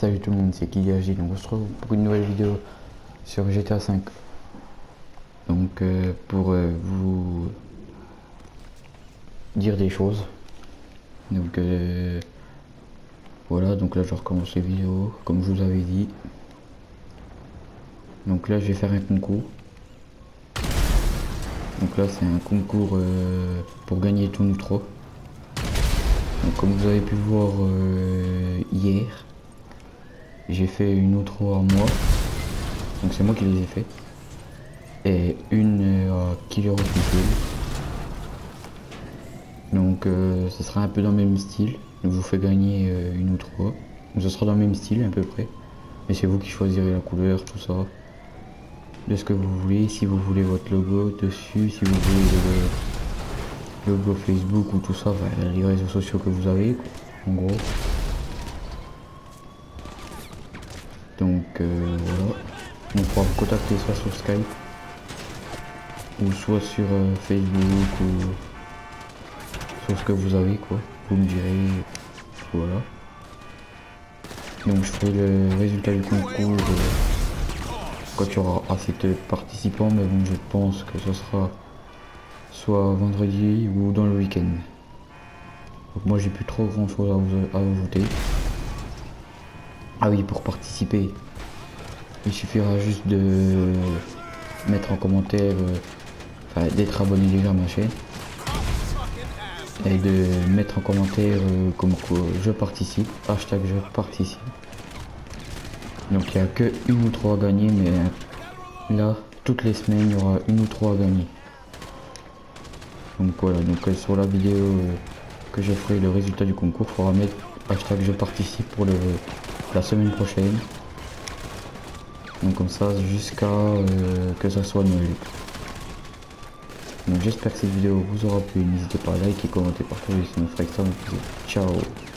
Salut tout le monde, c'est Kyliagi, donc on se retrouve pour une nouvelle vidéo sur GTA 5. Donc pour vous dire des choses. Donc voilà, donc là je recommence les vidéos comme je vous avais dit. Donc là je vais faire un concours. Donc là c'est un concours pour gagner tout nous 3. Donc comme vous avez pu voir hier, j'ai fait une autre à moi. Donc c'est moi qui les ai fait. Et une à Killer Official. Donc ce sera un peu dans le même style. Je vous fais gagner une ou trois. Donc ce sera dans le même style à peu près. Mais c'est vous qui choisirez la couleur, tout ça. De ce que vous voulez. Si vous voulez votre logo dessus, si vous voulez le logo Facebook ou tout ça, bah, les réseaux sociaux que vous avez, quoi, en gros. Donc voilà. On pourra vous contacter soit sur Skype ou soit sur Facebook ou sur ce que vous avez, quoi. Vous me direz, voilà. Donc je ferai le résultat du concours quand il y aura assez de participants, mais bon, je pense que ce sera soit vendredi ou dans le week-end. Donc moi j'ai plus trop grand chose à ajouter. Ah oui, pour participer, il suffira juste de mettre en commentaire, enfin d'être abonné déjà à ma chaîne. Et de mettre en commentaire comme quoi je participe, hashtag je participe. Donc il n'y a que une ou trois à gagner, mais là toutes les semaines il y aura une ou trois à gagner. Donc voilà, donc sur la vidéo que je ferai le résultat du concours, il faudra mettre hashtag je participe pour la semaine prochaine. Donc comme ça jusqu'à que ça soit Noël. Donc j'espère que cette vidéo vous aura plu, n'hésitez pas à liker, commenter, partager, ça me ferait extrêmement plaisir. Ciao.